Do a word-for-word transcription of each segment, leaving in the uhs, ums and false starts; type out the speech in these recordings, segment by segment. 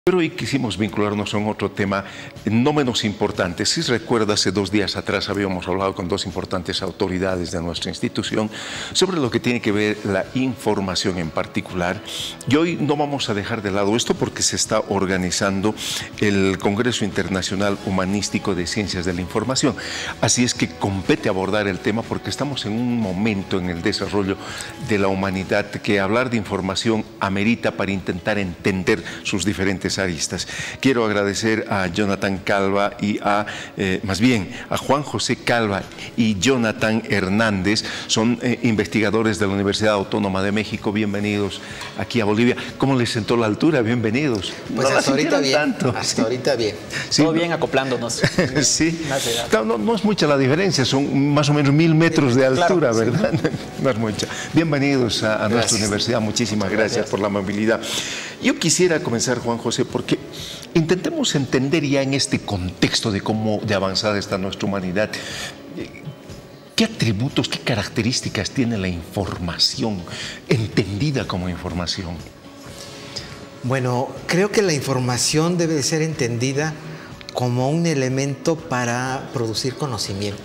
Pero hoy quisimos vincularnos a un otro tema no menos importante. Si recuerda, hace dos días atrás habíamos hablado con dos importantes autoridades de nuestra institución sobre lo que tiene que ver la información en particular. Y hoy no vamos a dejar de lado esto porque se está organizando el Congreso Internacional Humanístico de Ciencias de la Información. Así es que compete abordar el tema porque estamos en un momento en el desarrollo de la humanidad que hablar de información amerita para intentar entender sus diferentes aristas. Quiero agradecer a Jonathan Calva y a, eh, más bien, a Juan José Calva y Jonathan Hernández. Son eh, investigadores de la Universidad Autónoma de México. Bienvenidos aquí a Bolivia. ¿Cómo les sentó la altura? Bienvenidos. Pues no hasta ahorita bien. Tanto. Hasta ahorita bien. Sí, Todo bien acoplándonos. Sí. No, no, no es mucha la diferencia, son más o menos mil metros de altura, claro, ¿verdad? Sí. No es mucha. Bienvenidos a, a nuestra universidad. Muchísimas gracias, gracias por la amabilidad. Yo quisiera comenzar, Juan José, porque intentemos entender ya en este contexto de cómo de avanzada está nuestra humanidad, qué atributos, qué características tiene la información, entendida como información. Bueno, creo que la información debe de ser entendida como un elemento para producir conocimiento,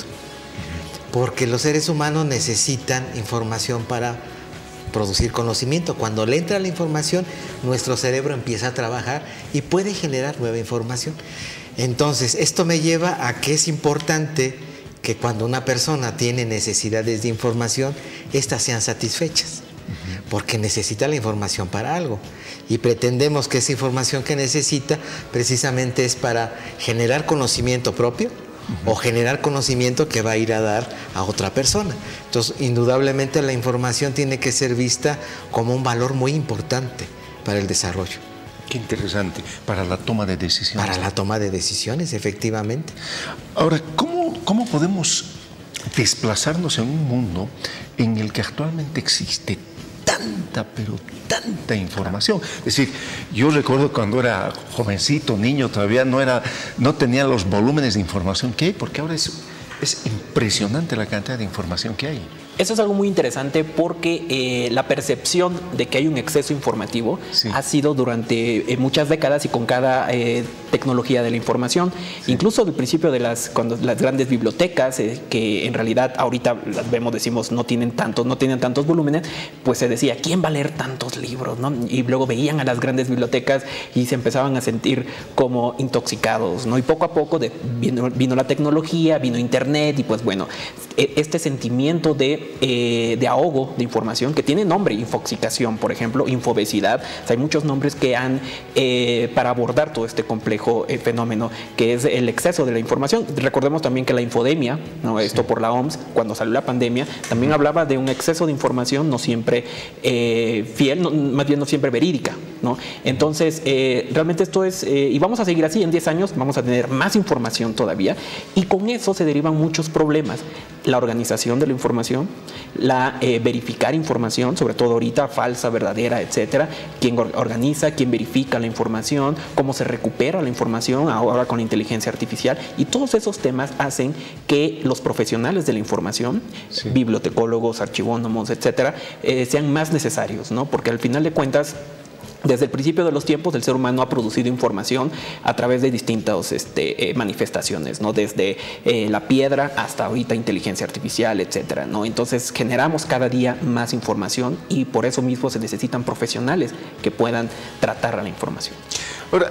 porque los seres humanos necesitan información para producir conocimiento. Cuando le entra la información, nuestro cerebro empieza a trabajar y puede generar nueva información. Entonces, esto me lleva a que es importante que cuando una persona tiene necesidades de información, éstas sean satisfechas, porque necesita la información para algo. Y pretendemos que esa información que necesita precisamente es para generar conocimiento propio, Uh-huh. o generar conocimiento que va a ir a dar a otra persona. Entonces, indudablemente la información tiene que ser vista como un valor muy importante para el desarrollo. Qué interesante, para la toma de decisiones. Para la toma de decisiones, efectivamente. Ahora, ¿cómo, cómo podemos desplazarnos en un mundo en el que actualmente existe tanta, pero tanta información? Es decir, yo recuerdo cuando era jovencito, niño, todavía no, era, no tenía los volúmenes de información que hay, porque ahora es, es impresionante la cantidad de información que hay. Eso es algo muy interesante porque eh, la percepción de que hay un exceso informativo sí. ha sido durante eh, muchas décadas y con cada eh, tecnología de la información. Sí. Incluso al principio de las, cuando las grandes bibliotecas, eh, que en realidad ahorita las vemos, decimos, no tienen tantos, no tienen tantos volúmenes, pues se decía, ¿quién va a leer tantos libros? ¿No? Y luego veían a las grandes bibliotecas y se empezaban a sentir como intoxicados, ¿no? Y poco a poco de, vino, vino la tecnología, vino Internet y pues bueno, este sentimiento de Eh, de ahogo de información que tiene nombre, infoxicación, por ejemplo, infobesidad. O sea, hay muchos nombres que han eh, para abordar todo este complejo eh, fenómeno que es el exceso de la información. Recordemos también que la infodemia, ¿no? Esto sí. por la O M S, cuando salió la pandemia, también hablaba de un exceso de información no siempre eh, fiel, no, más bien no siempre verídica, ¿no? Entonces, eh, realmente esto es, eh, y vamos a seguir así, en diez años vamos a tener más información todavía y con eso se derivan muchos problemas. La organización de la información, la eh, verificar información, sobre todo ahorita, falsa, verdadera, etcétera, quién organiza, quién verifica la información, cómo se recupera la información ahora con la inteligencia artificial, y todos esos temas hacen que los profesionales de la información, sí. bibliotecólogos, archivónomos, etcétera, eh, sean más necesarios, ¿no? Porque al final de cuentas, desde el principio de los tiempos, el ser humano ha producido información a través de distintas este, eh, manifestaciones, ¿no? Desde eh, la piedra hasta ahorita inteligencia artificial, etcétera, ¿no? Entonces generamos cada día más información y por eso mismo se necesitan profesionales que puedan tratar a la información. Ahora,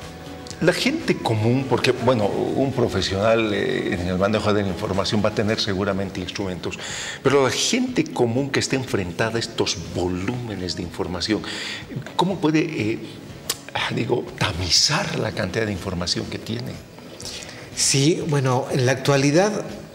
la gente común, porque bueno, un profesional eh, en el manejo de la información va a tener seguramente instrumentos, pero la gente común que está enfrentada a estos volúmenes de información, ¿cómo puede, eh, digo, tamizar la cantidad de información que tiene? Sí, bueno, en la actualidad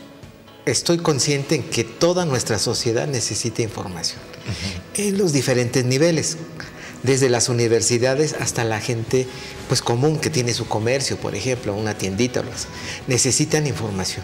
estoy consciente en que toda nuestra sociedad necesita información, uh-huh. en los diferentes niveles. Desde las universidades hasta la gente pues común que tiene su comercio, por ejemplo, una tiendita, necesitan información.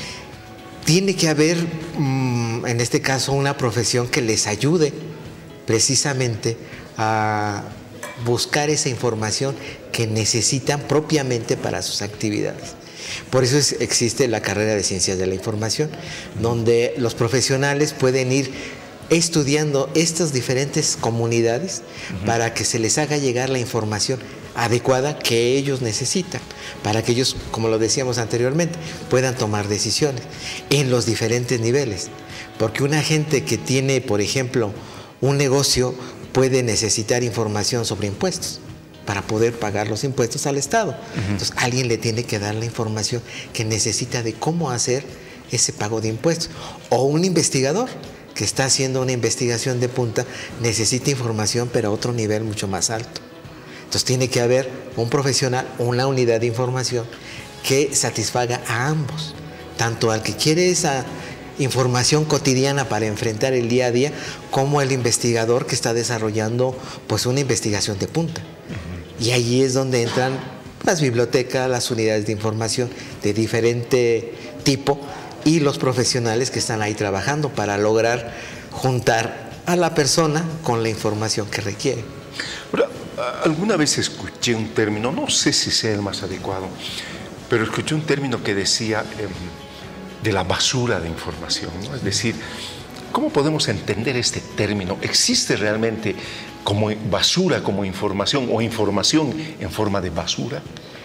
Tiene que haber, mmm, en este caso, una profesión que les ayude precisamente a buscar esa información que necesitan propiamente para sus actividades. Por eso es, existe la carrera de Ciencias de la Información, donde los profesionales pueden ir estudiando estas diferentes comunidades uh-huh. para que se les haga llegar la información adecuada que ellos necesitan, para que ellos, como lo decíamos anteriormente, puedan tomar decisiones en los diferentes niveles. Porque una gente que tiene, por ejemplo, un negocio puede necesitar información sobre impuestos para poder pagar los impuestos al Estado. Uh-huh. Entonces, alguien le tiene que dar la información que necesita de cómo hacer ese pago de impuestos. O un investigador que está haciendo una investigación de punta necesita información, pero a otro nivel mucho más alto. Entonces, tiene que haber un profesional, una unidad de información que satisfaga a ambos, tanto al que quiere esa información cotidiana para enfrentar el día a día, como el investigador que está desarrollando pues una investigación de punta. Uh-huh. Y ahí es donde entran las bibliotecas, las unidades de información de diferente tipo y los profesionales que están ahí trabajando para lograr juntar a la persona con la información que requiere. Pero, alguna vez escuché un término, no sé si sea el más adecuado, pero escuché un término que decía eh, de la basura de información, ¿no? Es decir, ¿cómo podemos entender este término? ¿Existe realmente como basura como información o información en forma de basura?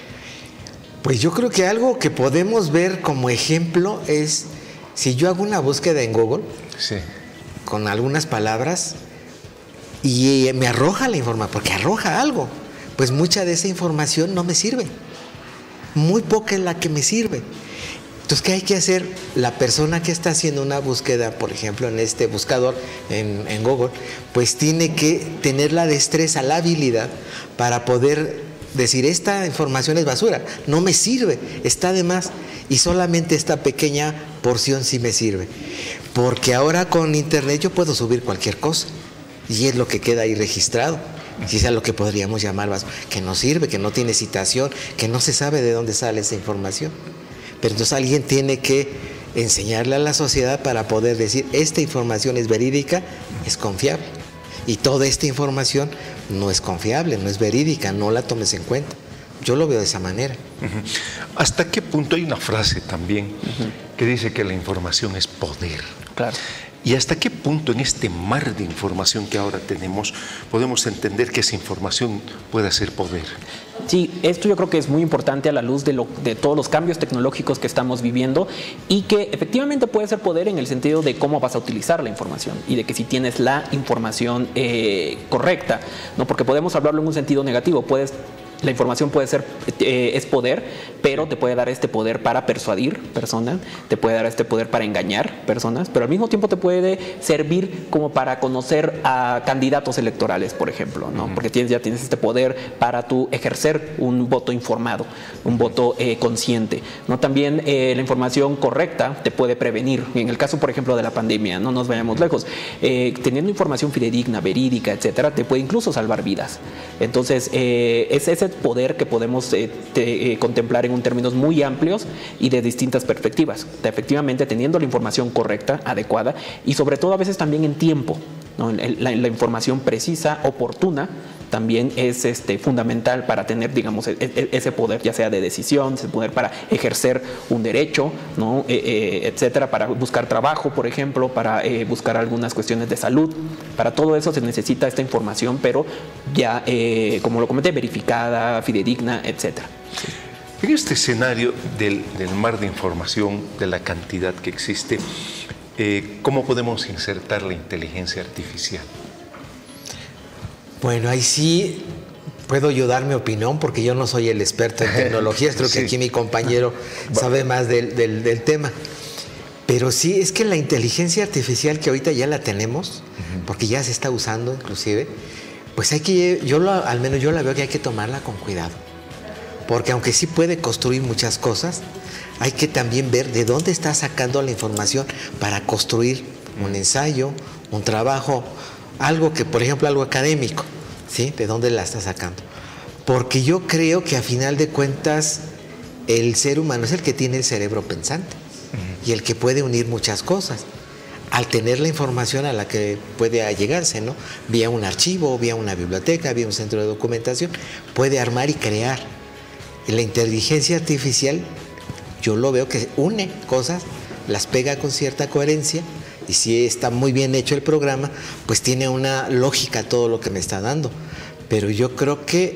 Pues yo creo que algo que podemos ver como ejemplo es si yo hago una búsqueda en Google, sí, con algunas palabras y me arroja la información, porque arroja algo, pues mucha de esa información no me sirve, muy poca es la que me sirve. Entonces, ¿qué hay que hacer? La persona que está haciendo una búsqueda, por ejemplo, en este buscador, en, en Google, pues tiene que tener la destreza, la habilidad para poder decir, esta información es basura, no me sirve, está de más, y solamente esta pequeña porción sí me sirve. Porque ahora con internet yo puedo subir cualquier cosa, y es lo que queda ahí registrado. Y es a lo que podríamos llamar basura, que no sirve, que no tiene citación, que no se sabe de dónde sale esa información. Pero entonces alguien tiene que enseñarle a la sociedad para poder decir, esta información es verídica, es confiable. Y toda esta información no es confiable, no es verídica, no la tomes en cuenta. Yo lo veo de esa manera. Uh-huh. ¿Hasta qué punto hay una frase también uh-huh. que dice que la información es poder? Claro. ¿Y hasta qué punto en este mar de información que ahora tenemos podemos entender que esa información pueda ser poder? Sí, esto yo creo que es muy importante a la luz de, lo, de todos los cambios tecnológicos que estamos viviendo y que efectivamente puede ser poder en el sentido de cómo vas a utilizar la información y de que si tienes la información eh, correcta, ¿no? Porque podemos hablarlo en un sentido negativo, puedes... La información puede ser, eh, es poder, pero te puede dar este poder para persuadir personas, te puede dar este poder para engañar personas, pero al mismo tiempo te puede servir como para conocer a candidatos electorales, por ejemplo, ¿no? Porque tienes, ya tienes este poder para tú ejercer un voto informado, un voto eh, consciente, ¿no? También eh, la información correcta te puede prevenir. En el caso, por ejemplo, de la pandemia, no nos vayamos lejos, eh, teniendo información fidedigna, verídica, etcétera, te puede incluso salvar vidas. Entonces, eh, es ese poder que podemos eh, te, eh, contemplar en un términos muy amplios y de distintas perspectivas. Efectivamente, teniendo la información correcta, adecuada y sobre todo a veces también en tiempo, ¿no? La, la información precisa, oportuna, también es este, fundamental para tener, digamos, ese poder, ya sea de decisión, ese poder para ejercer un derecho, ¿no? eh, eh, etcétera, para buscar trabajo, por ejemplo, para eh, buscar algunas cuestiones de salud. Para todo eso se necesita esta información, pero ya, eh, como lo comenté, verificada, fidedigna, etcétera. Sí. En este escenario del, del mar de información, de la cantidad que existe, eh, ¿cómo podemos insertar la inteligencia artificial? Bueno, ahí sí puedo yo dar mi opinión porque yo no soy el experto en tecnologías, creo que sí. Aquí mi compañero sabe más del, del, del tema. Pero sí, es que la inteligencia artificial que ahorita ya la tenemos, uh-huh. porque ya se está usando inclusive, pues hay que, yo lo, al menos yo la veo que hay que tomarla con cuidado. Porque aunque sí puede construir muchas cosas, hay que también ver de dónde está sacando la información para construir un ensayo, un trabajo, algo que, por ejemplo, algo académico, ¿sí? ¿De dónde la está sacando? Porque yo creo que a final de cuentas el ser humano es el que tiene el cerebro pensante uh-huh. y el que puede unir muchas cosas al tener la información a la que puede allegarse, ¿no? Vía un archivo, vía una biblioteca, vía un centro de documentación, puede armar y crear. Y la inteligencia artificial, yo lo veo que une cosas, las pega con cierta coherencia. Y si está muy bien hecho el programa, pues tiene una lógica todo lo que me está dando. Pero yo creo que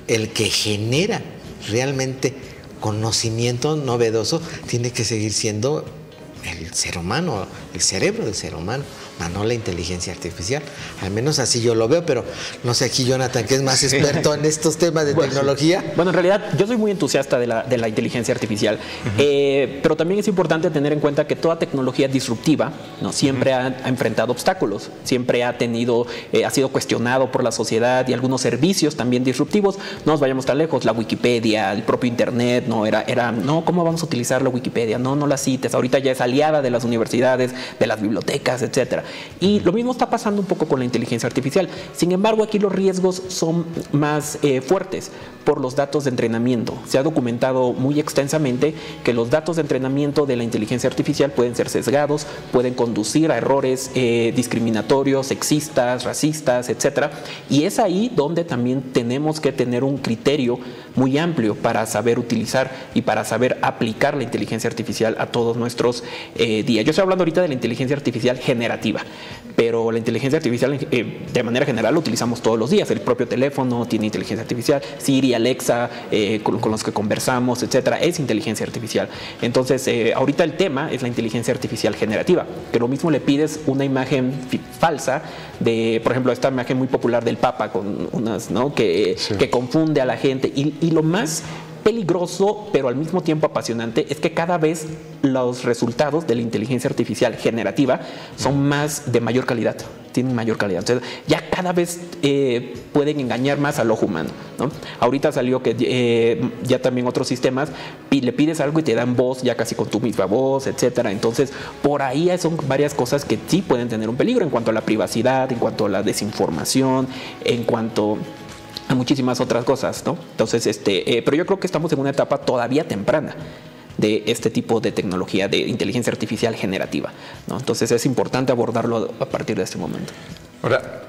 el que genera realmente conocimiento novedoso tiene que seguir siendo el ser humano, el cerebro del ser humano, más no la inteligencia artificial. Al menos así yo lo veo, pero no sé aquí Jonathan, que es más experto en estos temas de bueno, tecnología. Bueno, en realidad yo soy muy entusiasta de la, de la inteligencia artificial, uh-huh. eh, pero también es importante tener en cuenta que toda tecnología disruptiva, ¿no? siempre uh-huh. ha, ha enfrentado obstáculos, siempre ha tenido, eh, ha sido cuestionado por la sociedad y algunos servicios también disruptivos. No nos vayamos tan lejos, la Wikipedia, el propio Internet, no era, era, no, ¿cómo vamos a utilizar la Wikipedia? No, no la cites, ahorita ya es aliada de las universidades, de las bibliotecas, etcétera. Y lo mismo está pasando un poco con la inteligencia artificial. Sin embargo, aquí los riesgos son más eh, fuertes por los datos de entrenamiento. Se ha documentado muy extensamente que los datos de entrenamiento de la inteligencia artificial pueden ser sesgados, pueden conducir a errores eh, discriminatorios, sexistas, racistas, etcétera. Y es ahí donde también tenemos que tener un criterio muy amplio para saber utilizar y para saber aplicar la inteligencia artificial a todos nuestros eh, días. Yo estoy hablando ahorita de la inteligencia artificial generativa, pero la inteligencia artificial eh, de manera general la utilizamos todos los días. El propio teléfono tiene inteligencia artificial, Siri, Alexa, eh, con, con los que conversamos, etcétera, es inteligencia artificial. Entonces, eh, ahorita el tema es la inteligencia artificial generativa, que lo mismo le pides una imagen falsa de, por ejemplo, esta imagen muy popular del Papa con unas, ¿no? que, sí. que confunde a la gente y, y lo más peligroso, pero al mismo tiempo apasionante, es que cada vez los resultados de la inteligencia artificial generativa son más de mayor calidad, tienen mayor calidad. Entonces, ya cada vez eh, pueden engañar más al ojo humano, ¿no? Ahorita salió que eh, ya también otros sistemas le pides algo y te dan voz ya casi con tu misma voz, etcétera. Entonces, por ahí son varias cosas que sí pueden tener un peligro en cuanto a la privacidad, en cuanto a la desinformación, en cuanto a muchísimas otras cosas, ¿no? Entonces, este, eh, pero yo creo que estamos en una etapa todavía temprana de este tipo de tecnología de inteligencia artificial generativa, ¿no? Entonces es importante abordarlo a partir de este momento. Ahora,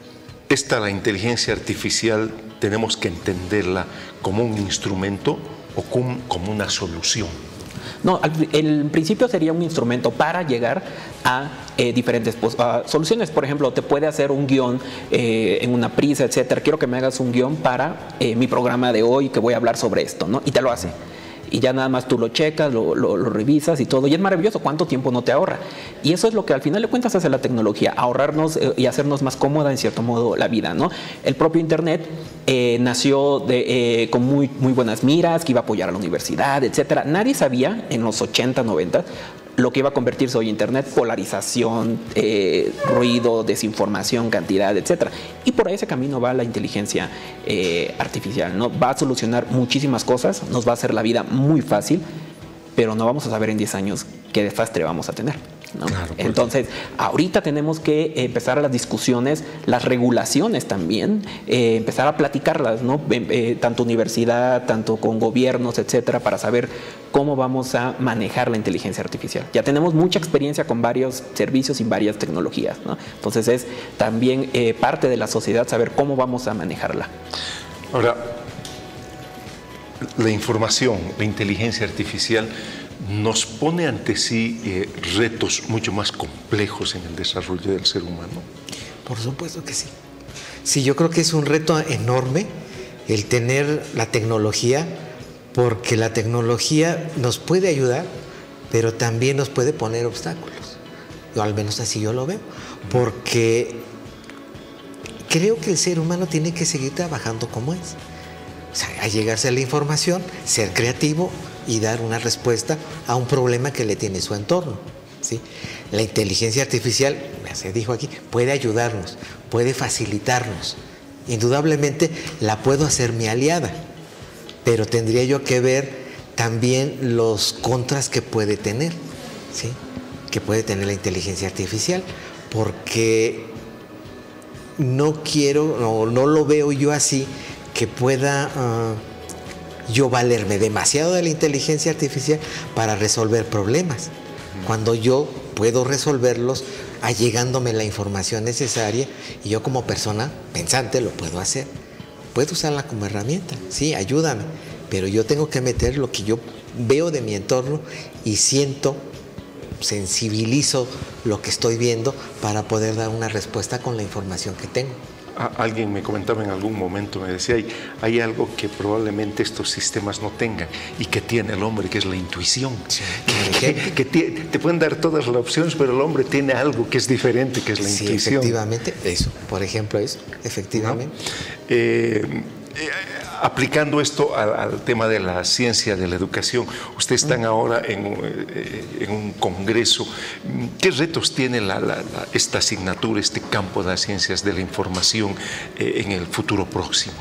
esta, la inteligencia artificial, tenemos que entenderla como un instrumento o como, como una solución. No, el principio sería un instrumento para llegar a eh, diferentes uh, soluciones. Por ejemplo, te puede hacer un guión eh, en una prisa, etcétera. Quiero que me hagas un guión para eh, mi programa de hoy, que voy a hablar sobre esto, ¿no? Y te lo hace. Y ya nada más tú lo checas, lo, lo, lo revisas y todo. Y es maravilloso cuánto tiempo no te ahorra. Y eso es lo que al final de cuentas hace la tecnología, ahorrarnos eh, y hacernos más cómoda en cierto modo la vida, ¿no? El propio Internet eh, nació de, eh, con muy, muy buenas miras, que iba a apoyar a la universidad, etcétera. Nadie sabía en los ochenta, noventa lo que iba a convertirse hoy Internet: polarización, eh, ruido, desinformación, cantidad, etcétera. Y por ese camino va la inteligencia eh, artificial, ¿no? Va a solucionar muchísimas cosas, nos va a hacer la vida muy fácil, pero no vamos a saber en diez años qué desastre vamos a tener, ¿no? Claro, entonces, ahorita tenemos que empezar a las discusiones, las regulaciones también, eh, empezar a platicarlas, ¿no? Eh, eh, tanto universidad, tanto con gobiernos, etcétera, para saber cómo vamos a manejar la inteligencia artificial. Ya tenemos mucha experiencia con varios servicios y varias tecnologías, ¿no? Entonces es también eh, parte de la sociedad saber cómo vamos a manejarla. Ahora, la información, la inteligencia artificial nos pone ante sí eh, retos mucho más complejos en el desarrollo del ser humano. Por supuesto que sí. Sí, yo creo que es un reto enorme el tener la tecnología, porque la tecnología nos puede ayudar, pero también nos puede poner obstáculos. Yo, al menos así yo lo veo, porque creo que el ser humano tiene que seguir trabajando como es. O sea, a llegarse a la información, ser creativo y dar una respuesta a un problema que le tiene su entorno, ¿sí? La inteligencia artificial, ya se dijo aquí, puede ayudarnos, puede facilitarnos. Indudablemente la puedo hacer mi aliada, pero tendría yo que ver también los contras que puede tener, ¿sí? Que puede tener la inteligencia artificial, porque no quiero, no, no lo veo yo así, que pueda uh, yo valerme demasiado de la inteligencia artificial para resolver problemas, cuando yo puedo resolverlos allegándome la información necesaria y yo como persona pensante lo puedo hacer. Puedo usarla como herramienta, sí, ayúdame, pero yo tengo que meter lo que yo veo de mi entorno y siento, sensibilizo lo que estoy viendo para poder dar una respuesta con la información que tengo. a, alguien me comentaba en algún momento, me decía, hay, hay algo que probablemente estos sistemas no tengan y que tiene el hombre, que es la intuición. Sí. Que, que, que te, te pueden dar todas las opciones, pero el hombre tiene algo que es diferente, que es la sí, intuición. Efectivamente, eso, por ejemplo, eso, efectivamente. ¿No? Eh, eh, aplicando esto al, al tema de la ciencia, de la educación, ustedes están ahora en, eh, en un congreso. ¿Qué retos tiene la, la, la, esta asignatura, este campo de las ciencias de la información eh, en el futuro próximo?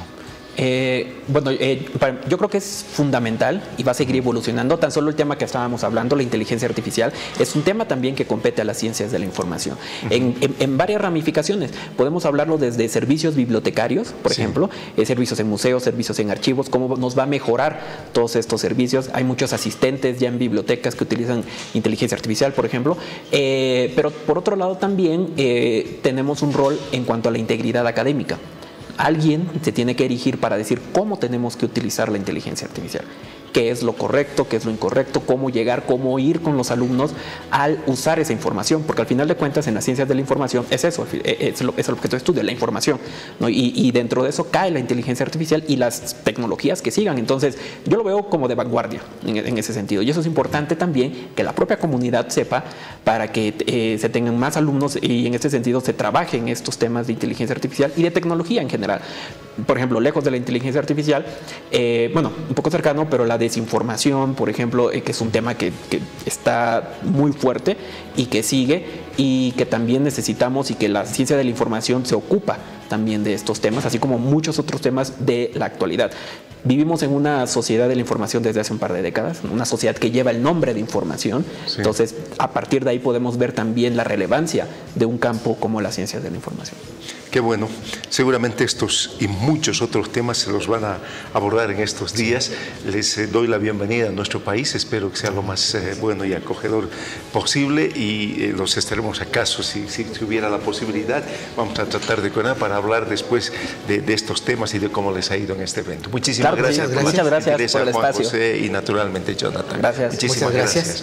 Eh, bueno, eh, para, yo creo que es fundamental y va a seguir evolucionando. Tan solo el tema que estábamos hablando, la inteligencia artificial, es un tema también que compete a las ciencias de la información. Uh-huh. en, en, en varias ramificaciones. Podemos hablarlo desde servicios bibliotecarios, por sí. ejemplo, eh, servicios en museos, servicios en archivos, cómo nos va a mejorar todos estos servicios. Hay muchos asistentes ya en bibliotecas que utilizan inteligencia artificial, por ejemplo. Eh, pero por otro lado también eh, tenemos un rol en cuanto a la integridad académica. Alguien se tiene que erigir para decir cómo tenemos que utilizar la inteligencia artificial, qué es lo correcto, qué es lo incorrecto, cómo llegar, cómo ir con los alumnos al usar esa información, porque al final de cuentas en las ciencias de la información es eso, es, lo, es el objeto de estudio, la información, ¿no? y, y dentro de eso cae la inteligencia artificial y las tecnologías que sigan. Entonces yo lo veo como de vanguardia en, en ese sentido, y eso es importante también que la propia comunidad sepa para que eh, se tengan más alumnos y en este sentido se trabaje en estos temas de inteligencia artificial y de tecnología en general. Por ejemplo, lejos de la inteligencia artificial, eh, bueno, un poco cercano, pero la desinformación, por ejemplo, eh, que es un tema que, que está muy fuerte y que sigue y que también necesitamos, y que la ciencia de la información se ocupa también de estos temas, así como muchos otros temas de la actualidad. Vivimos en una sociedad de la información desde hace un par de décadas, una sociedad que lleva el nombre de información, sí. Entonces a partir de ahí podemos ver también la relevancia de un campo como las ciencias de la información. Qué bueno, seguramente estos y muchos otros temas se los van a abordar en estos días. Les eh, doy la bienvenida a nuestro país, espero que sea lo más eh, bueno y acogedor posible, y eh, los estaremos acaso, si, si, si hubiera la posibilidad, vamos a tratar de coordinar para hablar después de, de estos temas y de cómo les ha ido en este evento. Muchísimas claro, gracias. Sí, muchas gracias por el Juan espacio. José y naturalmente Jonathan. Gracias. Muchísimas Muchas gracias. gracias.